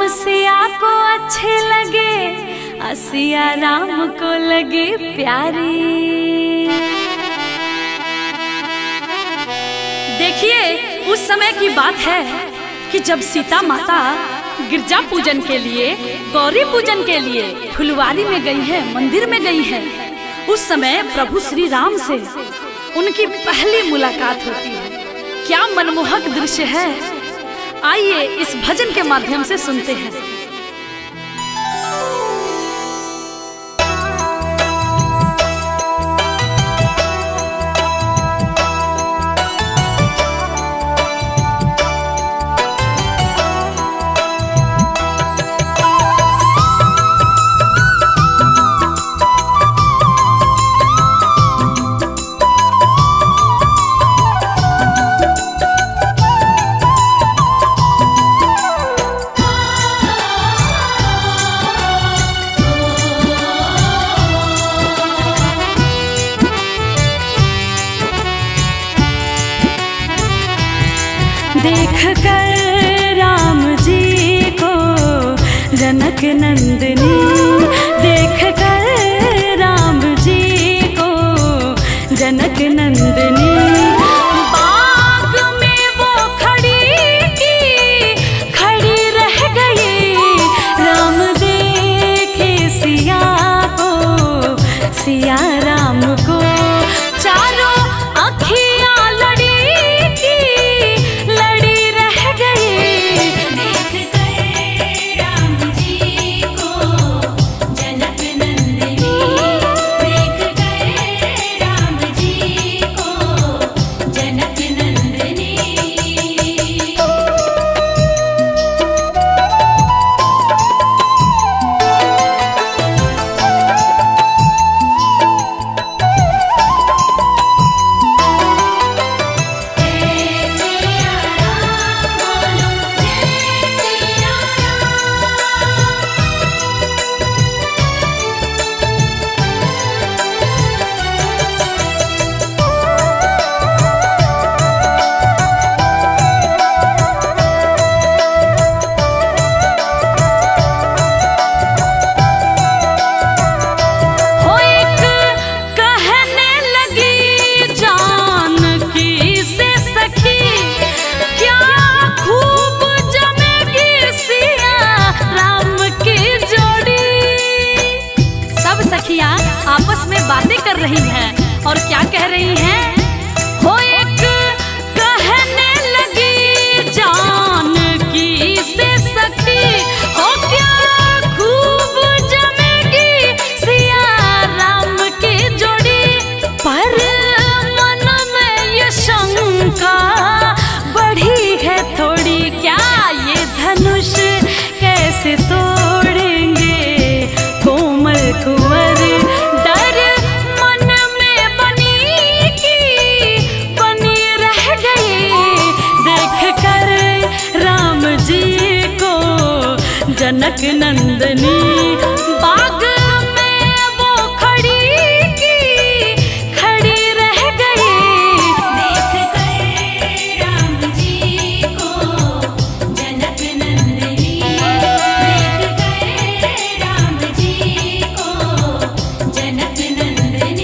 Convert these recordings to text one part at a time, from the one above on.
सिया को अच्छे लगे, सिया राम को लगे प्यारी। देखिए, उस समय की बात है कि जब सीता माता गिरजा पूजन के लिए, गौरी पूजन के लिए फुलवारी में गई है, मंदिर में गई है। उस समय प्रभु श्री राम से उनकी पहली मुलाकात होती है। क्या मनमोहक दृश्य है, आइए इस भजन के माध्यम से सुनते हैं। देख कर राम जी को जनक नंदनी, देख कर राम जी को जनक नंदनी। बाग में वो खड़ी की खड़ी रह गई, राम देखे सिया को, सिया राम को। चारों अखियां लड़ी की लड़ी रह गई, देख कर राम जी को जनक नंदनी, देख कर राम जी को जनक नंदनी। आपस में बातें कर रही हैं और क्या कह रही हैं? हो एक कहने लगी जानकी से सखी, हो क्या खूब जमेगी सिया राम की जोड़ी। पर मन में ये शंका बढ़ी है थोड़ी, क्या ये धनुष कैसे तोड़ेंगे कोमल कुंवर। जनक नंदनी बाग में वो खड़ी की खड़ी रह गई, देख कर राम जी को जनक नंदनी, देख कर राम जी को जनक नंदनी।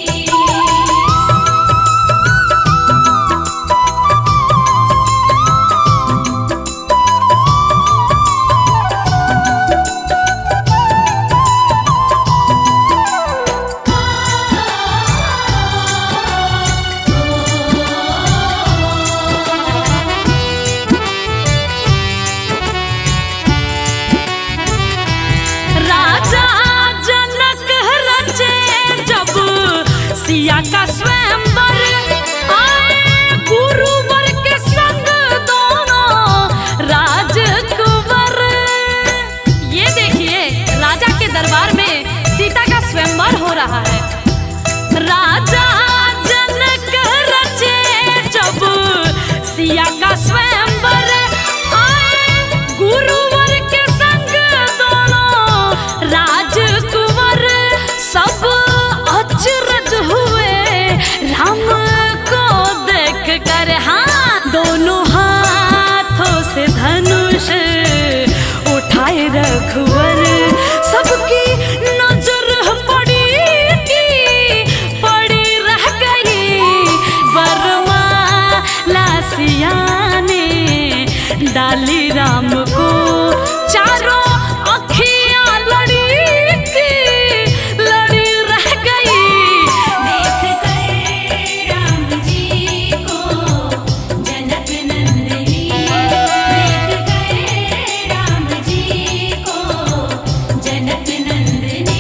सिया का स्वयंवर आए गुरुवर के संग दोनों राजकुंवर। ये देखिए, राजा के दरबार में सीता का स्वयंवर हो रहा है। राजा जनक रचे जब सिया का स्वयंवर आए गुरुवर के संग दोनों राजकुंवर। सब अचरज हुए राम को देख कर, हाँ दोनों हाथों से धनुष उठा रघुवर सबकी नजर पड़ी रह गई वर्मा लासिया ने डाली राम को चारों अखियां लड़ी रह गई। देख कर राम जी को जनक नंदिनी, देख कर राम जी को जनक नंदिनी।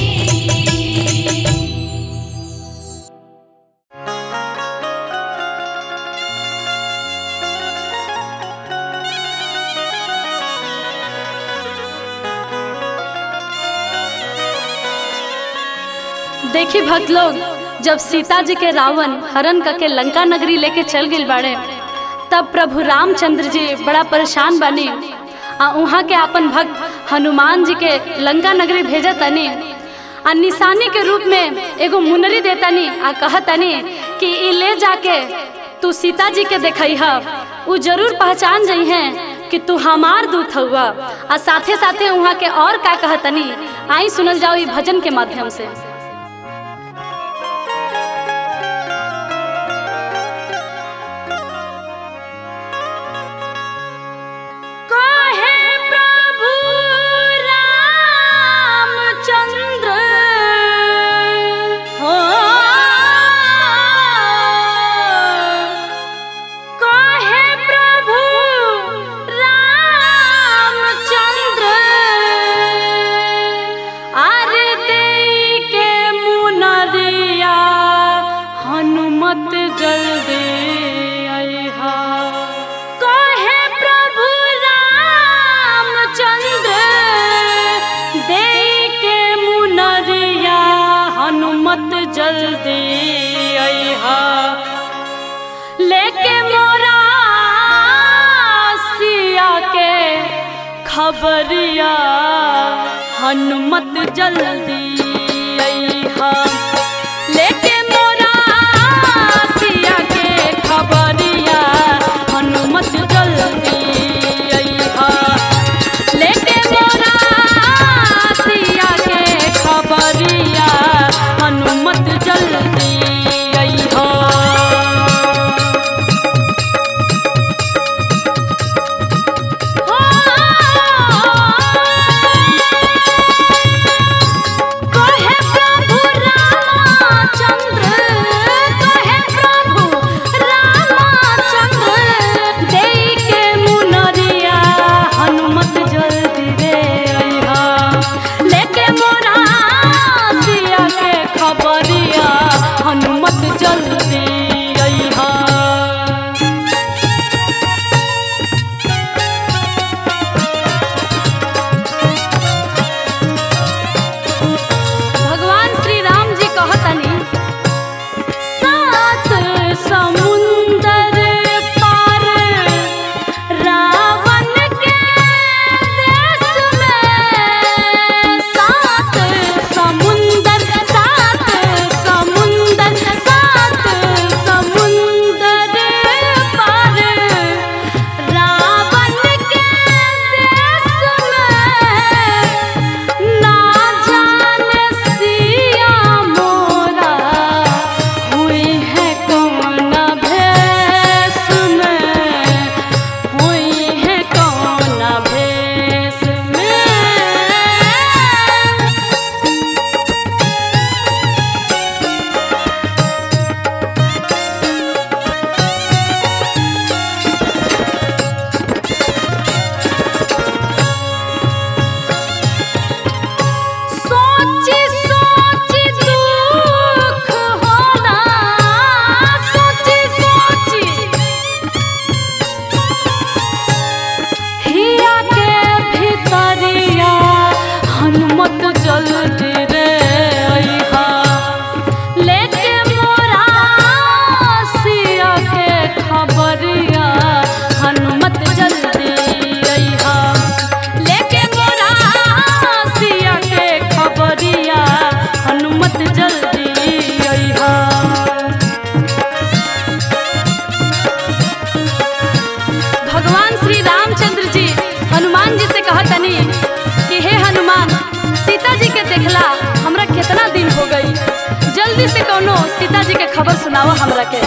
देखी भक्त लोग, जब सीता जी के रावण हरण करके लंका नगरी लेके चल गए बाड़े, तब प्रभु रामचंद्र जी बड़ा परेशान बनी आ वहाँ के अपन भक्त हनुमान जी के लंका नगरी भेजा तनी आ निशानी के रूप में एगो मुनरी देतनी आ कहतनी कि ई ले जाके तू सीता जी के देखई है, उ जरूर पहचान जाइ हैं कि तू हमार दूत हुआ। आ साथे साथे वहाँ के और का कहतनी आई सुनल जाओ ई भजन के माध्यम से। जल्दी आइहा लेके मोरा सिया के खबरिया, हनुमत जल्दी आइहा लेके मोरा सिया के खबरिया, हनुमत जल्दी आइहा लेके मोरा सिया के खबरिया, हनुमत जल्दी आइहा। कहे प्रभु रामचंद्र जल्दी से कौनो सीता जी के खबर सुनाओ हमरा के।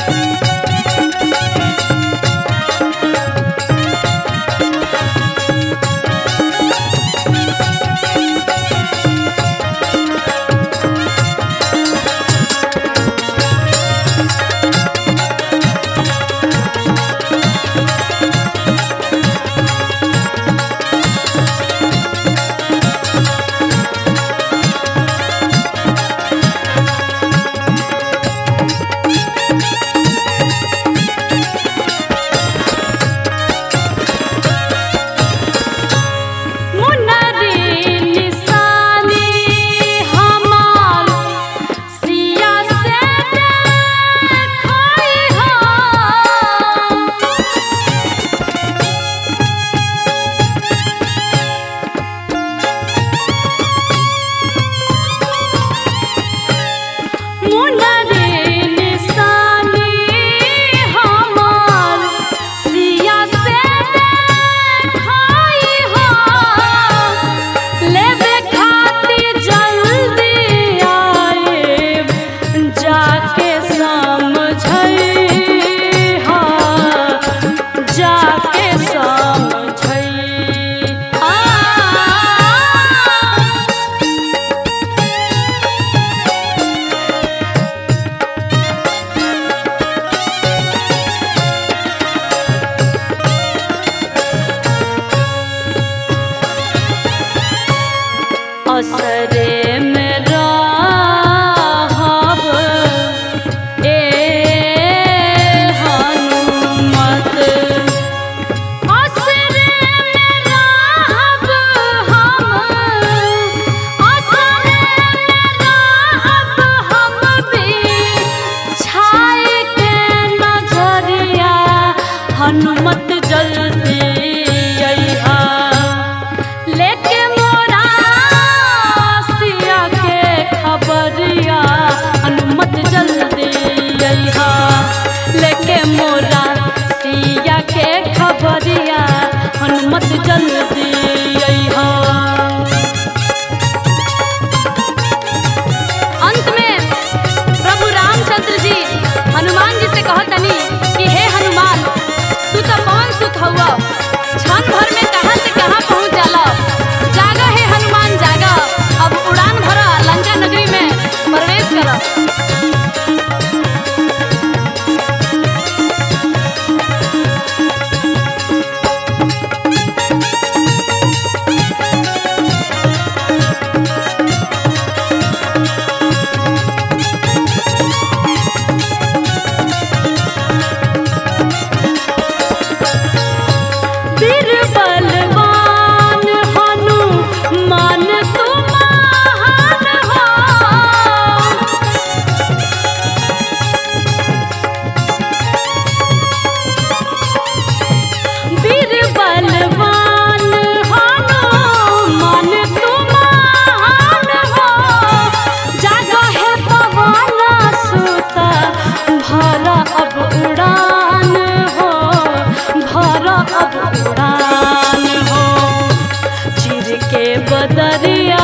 असरे में रहब ए हनुमत, असरे में रहब हम, असरे में रहब हम भी छाए के नजरिया। हनुमत जल्दी अइहा लेके खबरिया। हनुमत जल्दी अइहा लेके मोरा सिया के खबरिया। हनुमत जल्दी अइहा। अंत में प्रभु रामचंद्र जी हनुमान जी से कहतनी कि हे हनुमान, तू तो पवन सुत हउआ, क्षण भर में कहाँ से कहाँ पहुँच जाला। जागा हे हनुमान जागा, अब उड़ान भरा लंका नगरी में प्रवेश करा। बदरिया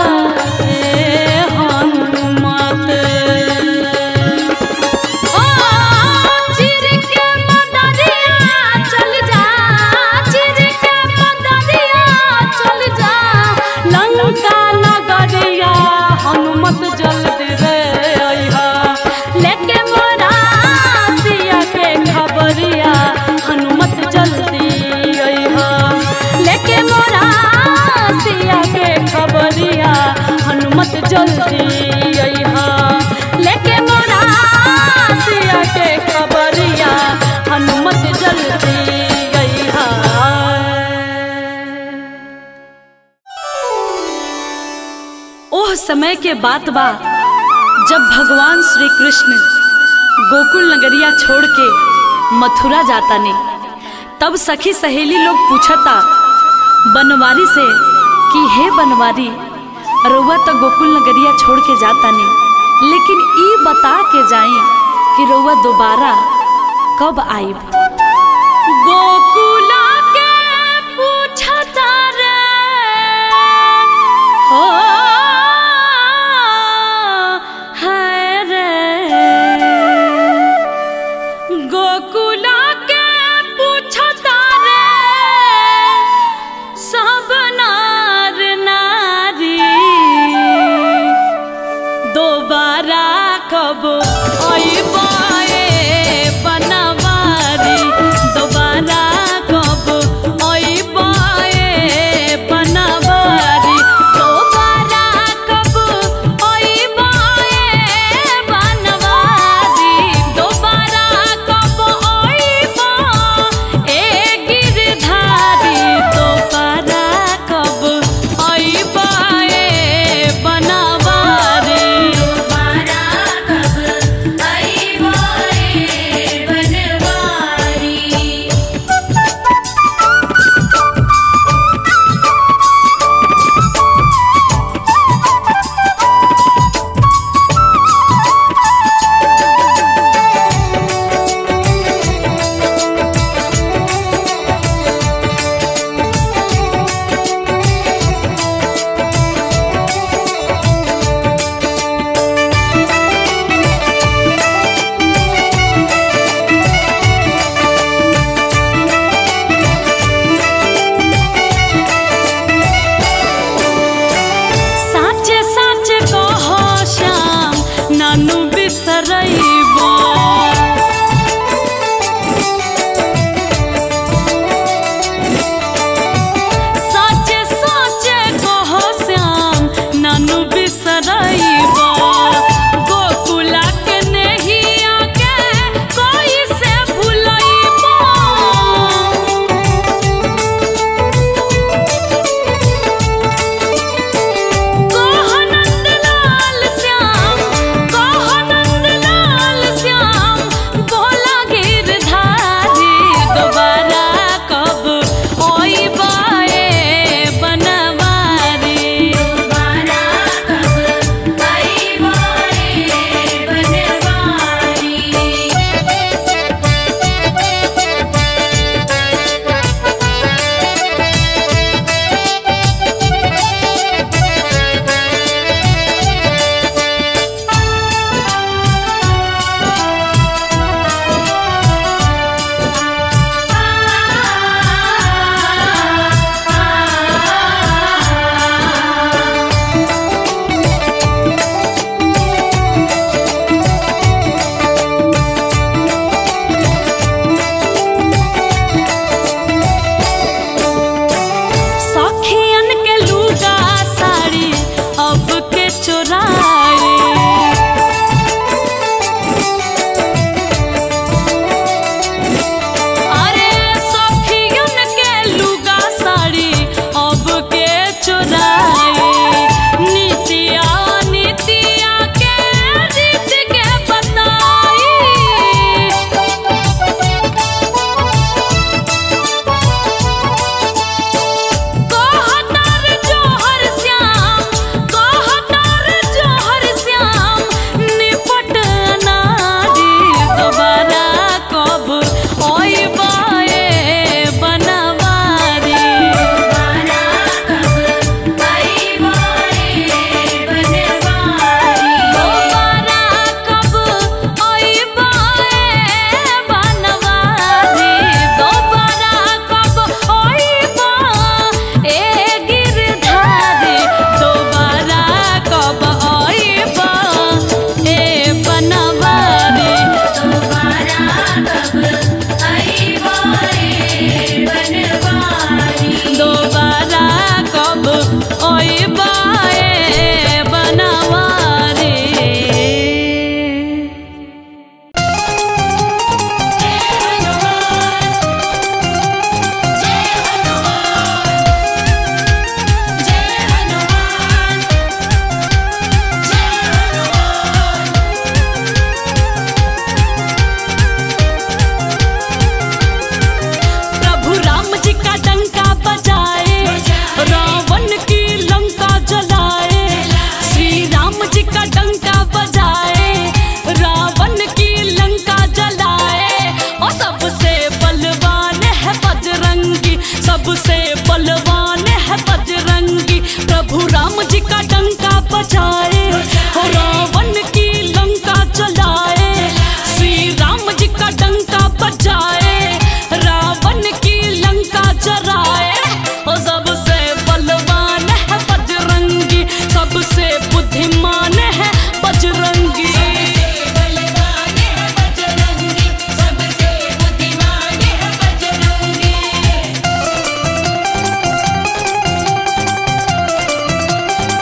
हनुमत, ओ चिर के बदरिया चल जा, चिर के बदरिया चल जा लंका नगरिया। हनुमत जल्दी रे अइहा लेके मोरा सिया के खबरिया। हनुमत जल्दी अइहा लेके मोरा सिया के खबरिया। हनुमत जल्दी अइहा लेके मोरा सिया के खबरिया। हनुमत जल्दी अइहा। ओह समय के बात बा जब भगवान श्री कृष्ण गोकुल नगरिया छोड़ के मथुरा जाता ने, तब सखी सहेली लोग पूछता बनवारी से कि हे बनवारी, रउआ तो गोकुल नगरिया छोड़ के जाता नहीं, लेकिन ई बता के जाई कि रउआ दोबारा कब आईब। गोकुला के पूछता रे हो है बिसरैबा। साचे साचे कहो श्याम नानू बिसरैबा। गोकुला के नैया के कोई से भुलैबा। कहो नंदलाल श्याम, कहो नंदलाल श्याम, भोला गिरधारी दोबारा कब ओइबा ए बनवारी। दोबारा कब ओइबा ए बनवारी। सखियन के लुगा साड़ी अब के चोराए। अरे सखियन के लुगा साड़ी अब के चोराए। नीतिया नीतिया के रीत के बताई। कहतार जोहर श्याम, कहतार जोहर श्याम, निपट अनारी। दोबारा कब ओइबा ए बनवारी। दोबारा कब ओइबा ए बनवारी। दोबारा कब ओइबा ए बनवारी। दोबारा कब ओइबा ए गिरधारी। दोबारा कब ओइबा ए बनवारी। दोबारा कब ओइबा ए बनवारी। दोबारा कब ओइबा ए बनवारी। प्रभु राम जी का डंका बजाए, रावण की लंका जलाए। श्री राम जी का डंका बजाए, रावण की लंका जलाए। और सबसे बलवान है बजरंगी, सबसे बलवान है बजरंगी। प्रभु राम जी का डंका बजाए, और रावण की लंका जलाए। श्री राम जी का डंका बजाए, रावण की लंका जलाए। और सबसे बलवान है बजरंगी, सबसे बुद्धिमान है बजरंगी। सबसे बलवान है बजरंगी, सबसे बुद्धिमान है बजरंगी।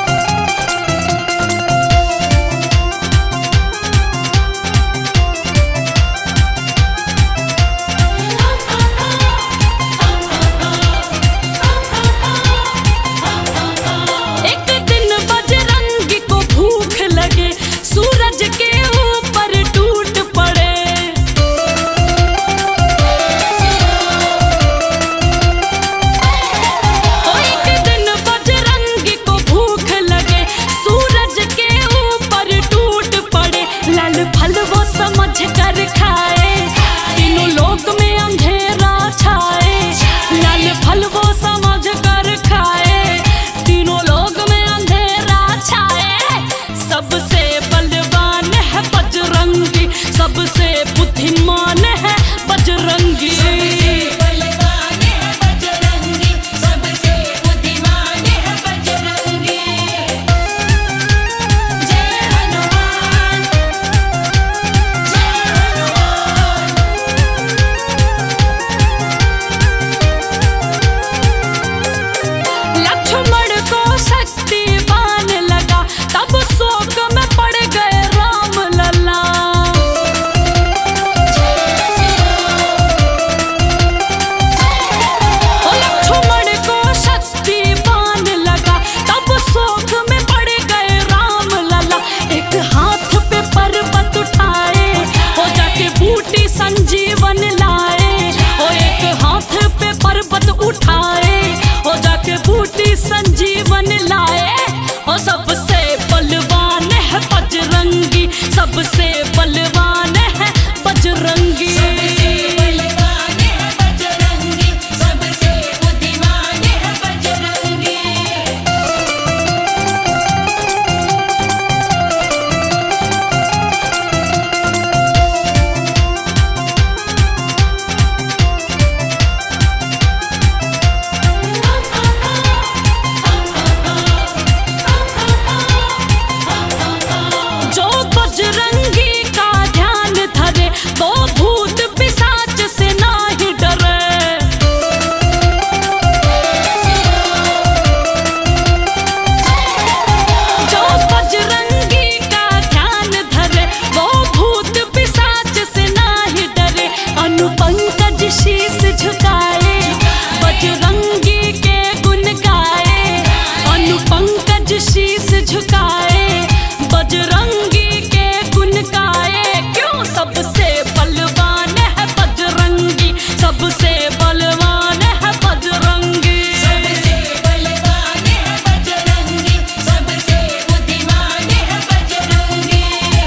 झुकाए, बजरंगी के गुण गाए। क्यों सबसे बलवान है बजरंगी, सबसे बलवान है बजरंगी, सबसे बलवान है बजरंगी, सबसे बुद्धिमान है बजरंगी।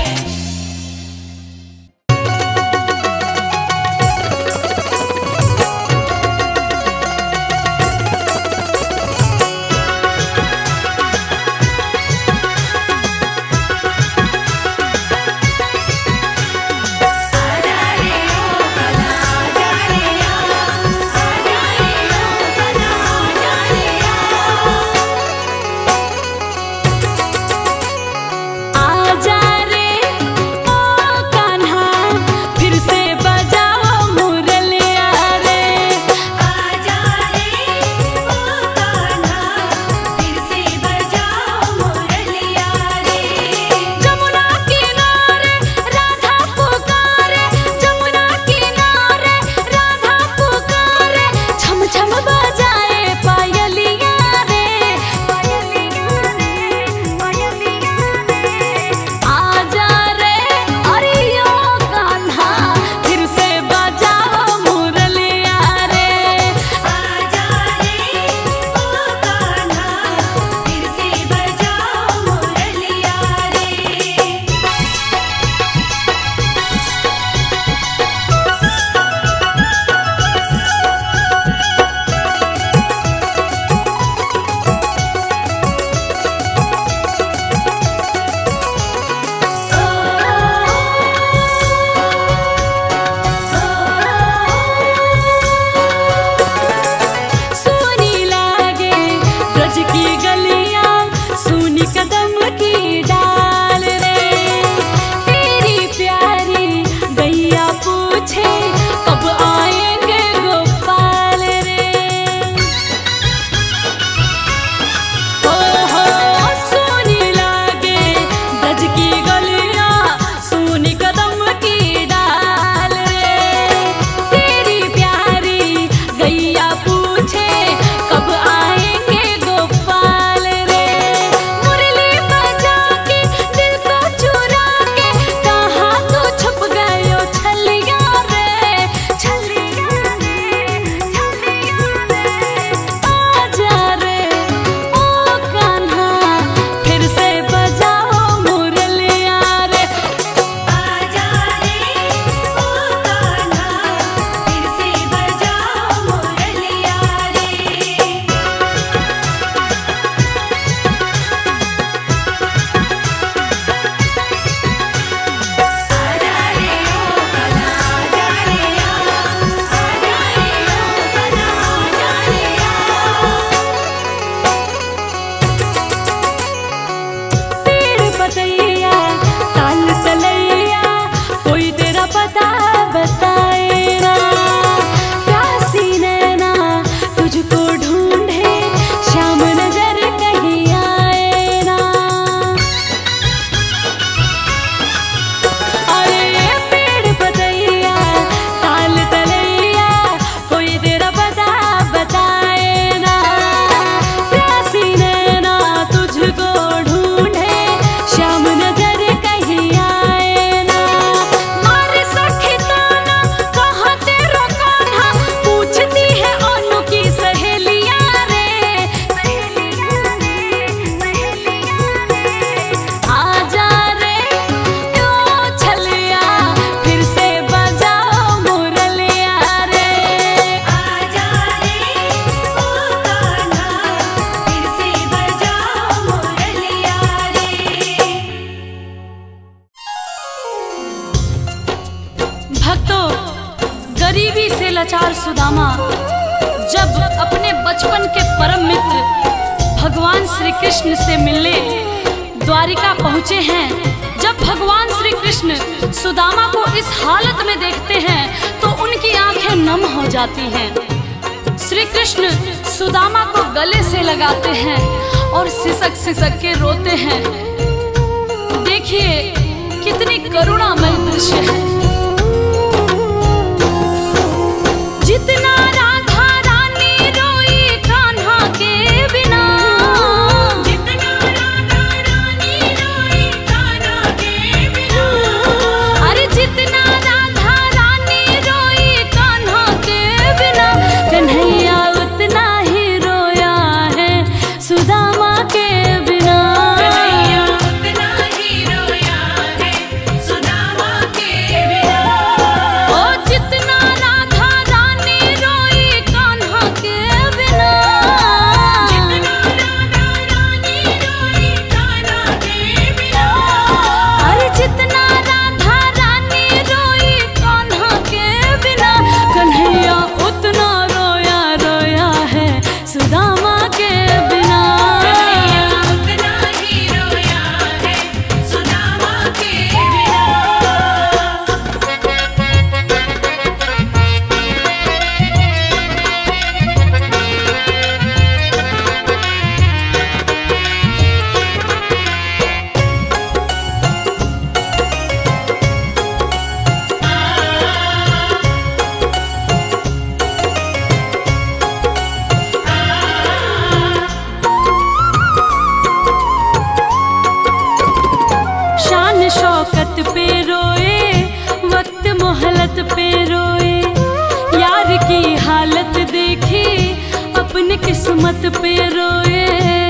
गरीबी से लाचार सुदामा जब अपने बचपन के परम मित्र भगवान श्री कृष्ण से मिलने द्वारिका पहुँचे हैं। जब भगवान श्री कृष्ण सुदामा को इस हालत में देखते हैं तो उनकी आंखें नम हो जाती हैं। श्री कृष्ण सुदामा को गले से लगाते हैं और सिसक सिसक के रोते हैं। देखिए कितनी करुणामय दृश्य है। जितना राधा रानी रोई कान्हा के बिना, जितना राधा किस्मत पे रोए।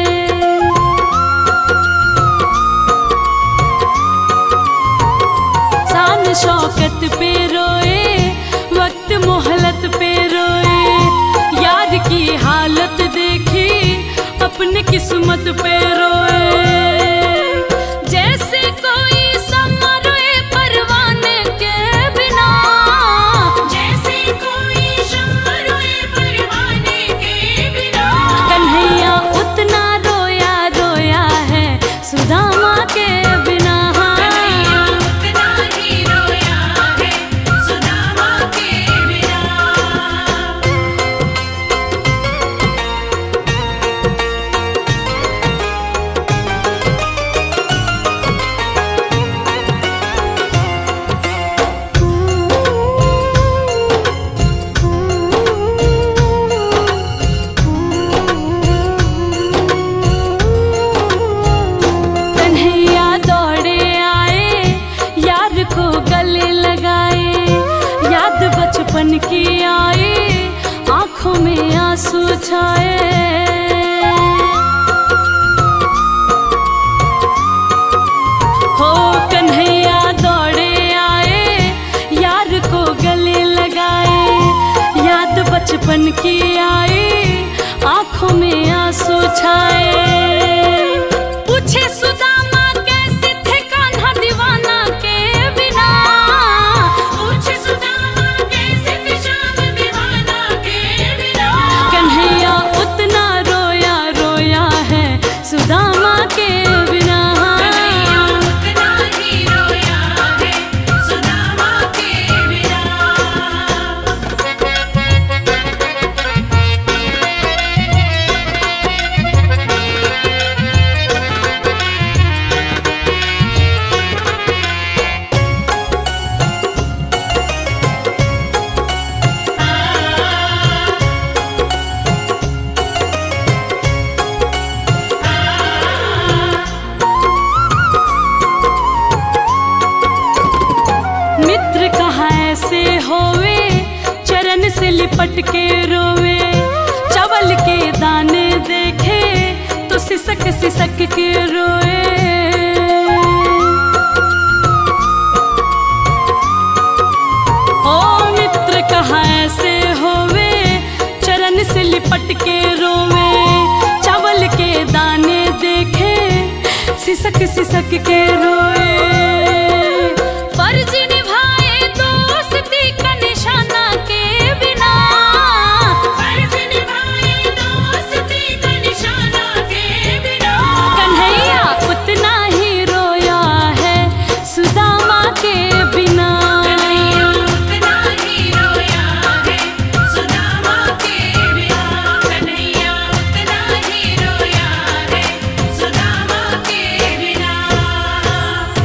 शान शौकत पे रोए, वक्त मोहलत पे रोए। यार की हालत देखी अपनी किस्मत पे रोए। जैसे कोई समा रोए परवाने के बिना, जैसे कोई शम्मा रोए परवाने के बिना। कन्हैया उतना रोया रोया है सुदामा के बिना। कन्हैया उतना ही रोया है सुदामा के बिना। कन्हैया दौड़े आए, यार को गले लगाए। याद बचपन की आई, आंखों में आंसू छाए। हो कन्हैया दौड़े आए, यार को गले लगाए। याद बचपन की आई, आंखों में आंसू छाए। पूछे सुदामा कैसे थे कान्हा दीवाना के बिना। पूछे सुदामा कैसे थे श्याम दीवाना के बिना। कन्हैया उतना रोया रोया है सुदामा के बिना। कन्हैया उतना ही रोया है सुदामा के बिना। मित्र कहाँ ऐसे होवे, चरण से लिपट के रोवे। चावल के दाने देखे तो सिसक सिसक के रोए। ओ मित्र कहाँ ऐसे होवे, चरण से लिपट के रोवे। चावल के दाने देखे सिसक सिसक के रोए। फर्ज निभाए दोस्ती का निशाना के बिना। फर्ज निभाए दोस्ती का निशाना के बिना। कन्हैया उतना ही रोया है सुदामा के बिना। कन्हैया उतना ही रोया है सुदामा के बिना। कन्हैया उतना ही रोया है सुदामा के बिना।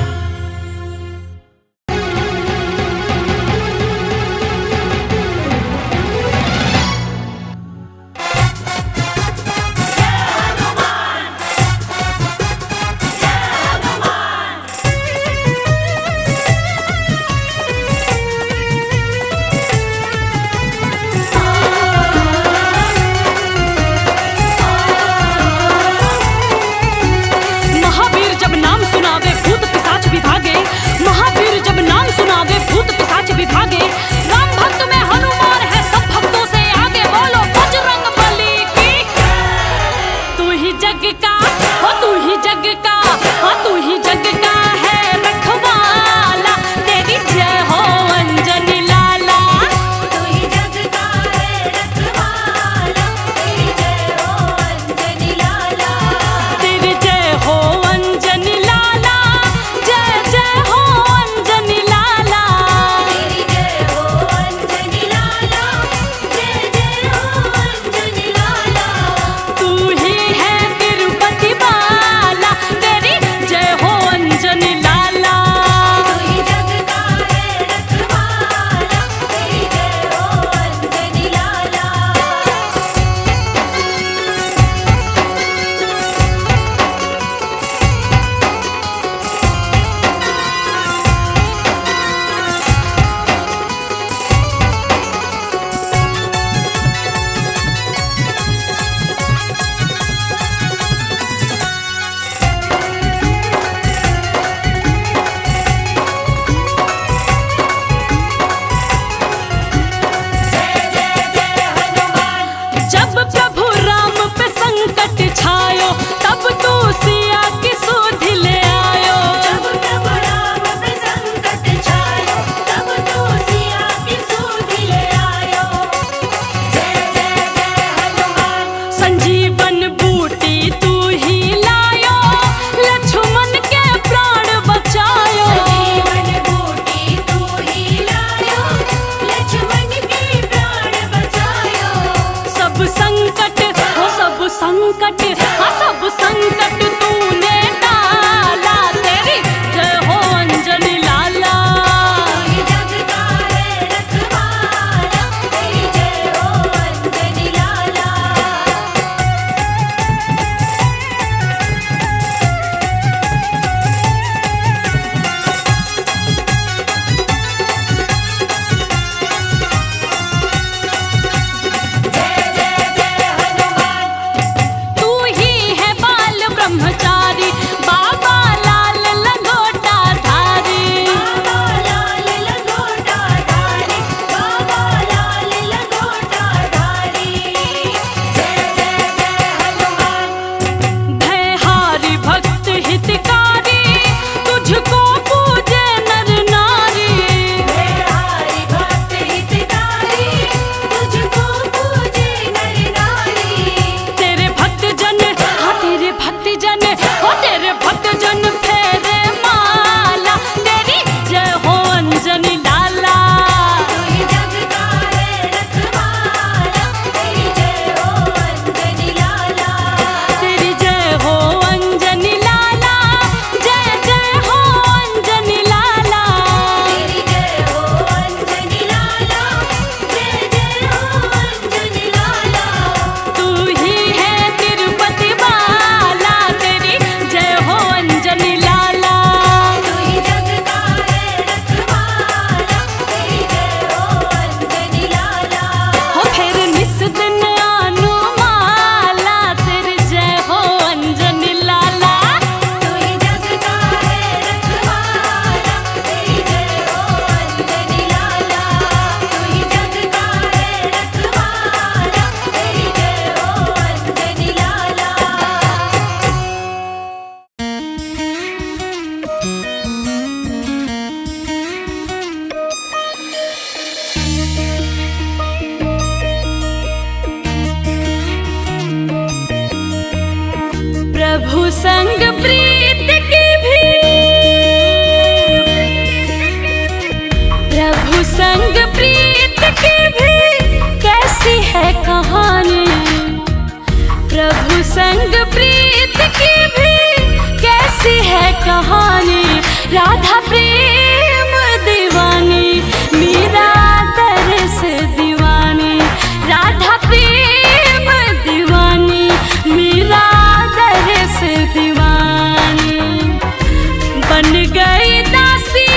कहानी, राधा प्रेम दीवानी, मीरा तरस दीवानी, राधा प्रेम दीवानी, मीरा तरस दीवानी। बन गई दासी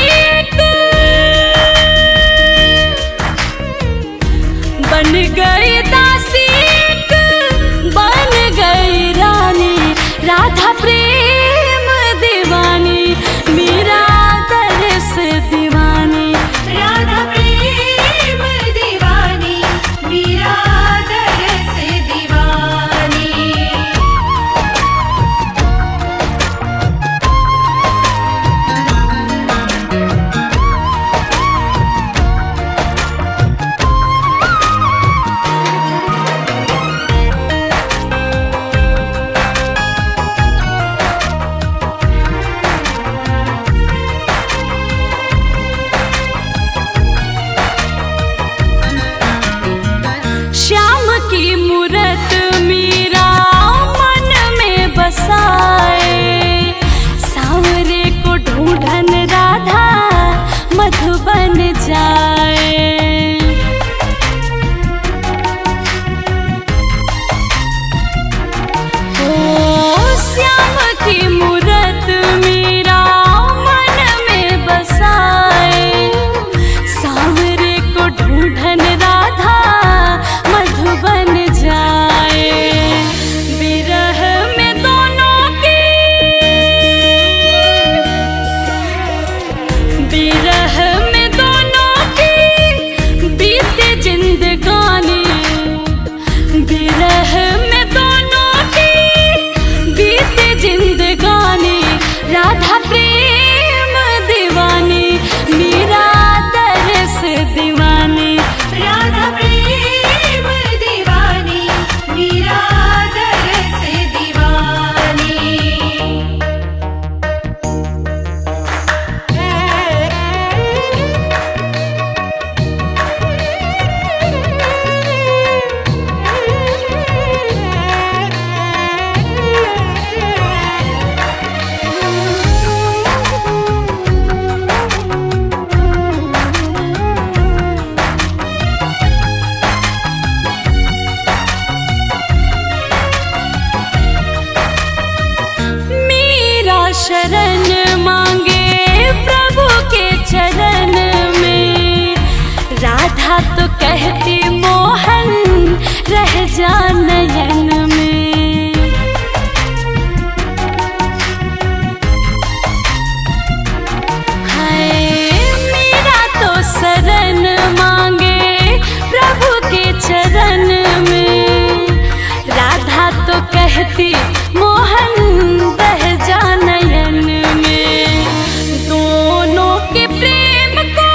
बन गई दासी बन गई रानी, राधा प्रेम दीवानी, मीरा तरस दीवानी, राधा प्रेम दीवानी, मीरा तरस दीवानी। श्याम की मूरत मीरा मन में बसाए, सांवरे को ढूंढन राधा मधुबन जाए। ओ श्याम की मूरत मीरा मन में बसाए, सांवरे को ढूंढन राधा मधुबन जाए। विरह में दोनों की, विरह में दोनों की बीते जिंदगानी, विरह में दोनों की बीते जिंदगानी, राधा प्रेम दीवानी, मीरा तरस दीवानी, राधा प्रेम दीवानी, मीरा तरस दीवानी। मीरा शरण मांगे प्रभु के चरण में, राधा तो कहती मोहन रह जा नयन में। हाय मीरा तो शरण मांगे प्रभु के चरण में, राधा तो कहती मोहन बह जा नयन में। दोनों के प्रेम को,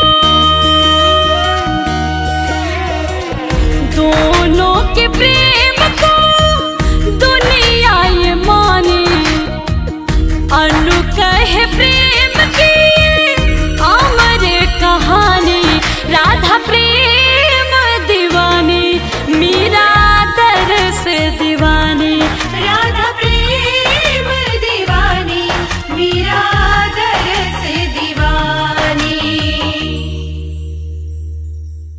दोनों के प्रेम को दुनिया ये मानी, अनु कहे प्रेम